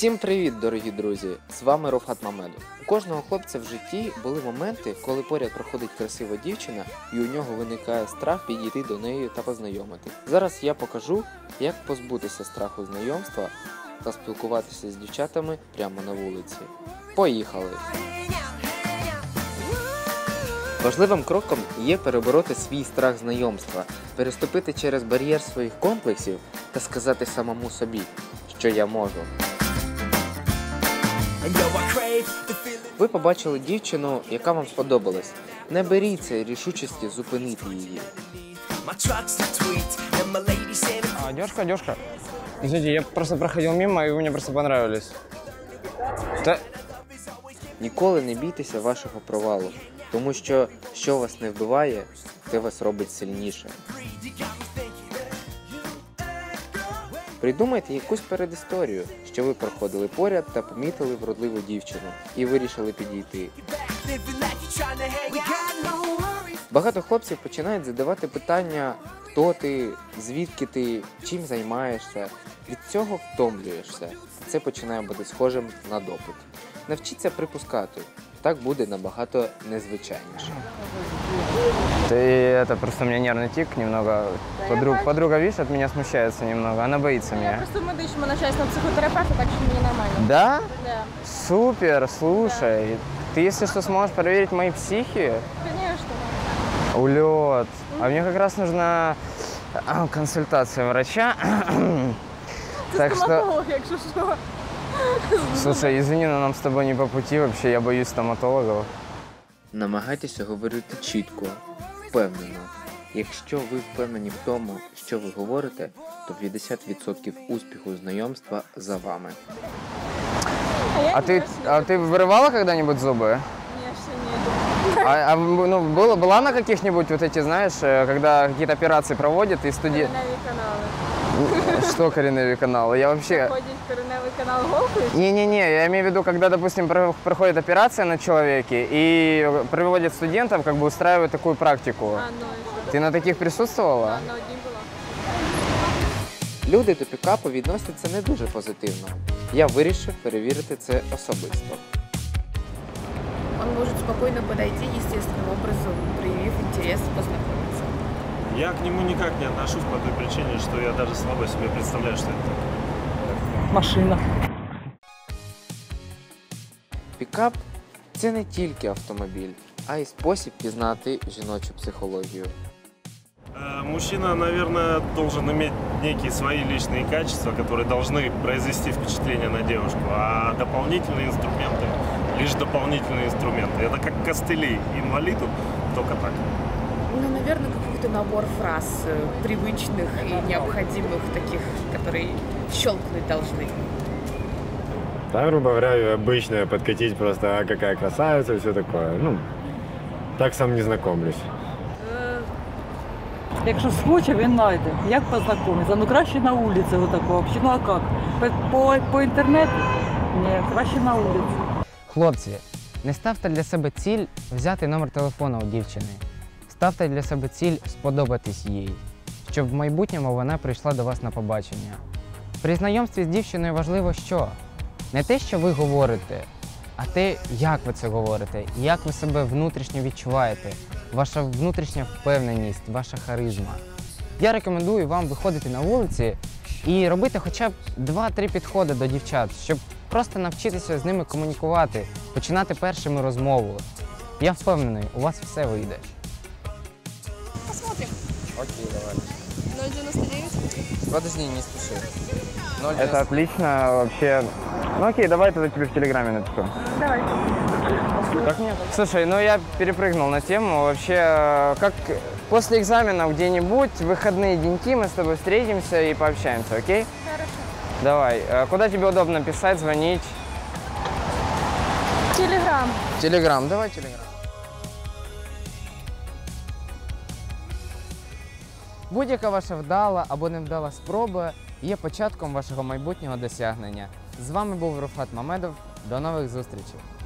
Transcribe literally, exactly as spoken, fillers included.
Всім привіт, дорогі друзі! З вами Ровхат Мамедов. У кожного хлопця в житті були моменти, коли поряд проходить красива дівчина і у нього виникає страх підійти до неї та познайомити. Зараз я покажу, як позбутися страху знайомства та спілкуватися з дівчатами прямо на вулиці. Поїхали! Важливим кроком є перебороти свій страх знайомства, переступити через бар'єр своїх комплексів та сказати самому собі, що я можу. Ви побачили дівчину, яка вам сподобалась. Не беріться рішучості зупинити її. А, девушка, девушка. Извините, я просто проходил мимо, и вы мне просто понравились. Да. Ніколи не бійтеся вашого провалу, тому що, що вас не вбиває, те вас робить сильніше. Придумайте якусь передісторію, що ви проходили поряд та помітили вродливу дівчину і вирішили підійти. Багато хлопців починають задавати питання, хто ти, звідки ти, чим займаєшся. Від цього втомлюєшся. Це починає бути схожим на допит. Навчіться припускати. Так буде набагато незвичайніше. Ты это просто у меня нервный тик немного. Подруг, подруга, видишь, от меня смущается немного. Она боится меня. Я просто медична навчаюсь на психотерапевта, так что мне нормально. Да? Да. Супер, слушай. Да. Ты, если что, сможешь проверить мои психи? Конечно. Улет. А мне как раз нужна консультация врача. Так что... Якщо що. Слушай, извини, но нам с тобой не по пути вообще, я боюсь стоматологов. Намагайтеся говорити чітко, впевнено. Якщо ви впевнені в тому, що ви говорите, то п'ятдесят відсотків успіху знайомства за вами. А ты, а ты вырывала когда-нибудь зубы? Ні, ще ні. А, а ну, было, была на каких-нибудь вот эти, знаешь, когда какие-то операции проводят и студенты... Кореневі канали. Что кореневые каналы? Я вообще... Ходять кореневий канал голкою? Не-не-не, я имею в виду, когда, допустим, про- проходит операция на человеке и приводят студентов, как бы устраивают такую практику. А, ну і що? Ты на таких присутствовала? А, на одній була. Люди до пікапу відносяться не дуже позитивно. Я вирішив перевірити це особисто. Он может спокойно подойти естественным образом, проявив интерес, познакомиться. Я к нему никак не отношусь по той причине, что я даже слабо себе представляю, что это такое. Машина. Пікап – це не тільки автомобіль, а й спосіб пізнати жіночу психологію. Э, Мужчина, наверное, должен иметь некие свои личные качества, которые должны произвести впечатление на девушку, а дополнительные инструменты – лишь дополнительные инструменты. Это как костыли инвалиду, только так. Ну, наверное, какой-то набор фраз э, привычных и необходимых, таких, которые щелкнуть должны. Да, грубо говоря, обычно подкатить просто, а какая красавица и все такое. Ну, так сам не знакомлюсь. Якщо схоче, він знайде. Як познайомитися? Ну краще на вулиці отако. Ну а як? По, по, по інтернету? Ні, краще на вулиці. Хлопці, не ставте для себе ціль взяти номер телефону у дівчини. Ставте для себе ціль сподобатись їй, щоб в майбутньому вона прийшла до вас на побачення. При знайомстві з дівчиною важливо що? Не те, що ви говорите, а те, як ви це говорите, як ви себе внутрішньо відчуваєте, ваша внутрішня впевненість, ваша харизма. Я рекомендую вам виходити на вулиці і робити хоча б два-три підходи до дівчат, щоб просто навчитися з ними комунікувати, починати першими розмову. Я впевнений, у вас все вийде. Посмотрим. Окей, давай. ноль девяносто девять. Подожди, не спіши. Это отлично вообще. Ну окей, давай тогда тебе в Телеграме напишу. Давай. Как нет? Слушай, ну я перепрыгнул на тему. Вообще, э, как после экзаменов где-нибудь, в выходные деньки мы с тобой встретимся и пообщаемся, окей? Хорошо. Давай. Э, Куда тебе удобно писать, звонить? Телеграм. Телеграм, давай Телеграм. Будь-яка ваша вдала або невдала спроба є початком вашого майбутнього досягнення. З вами був Ровхат Мамедов. До нових зустрічей!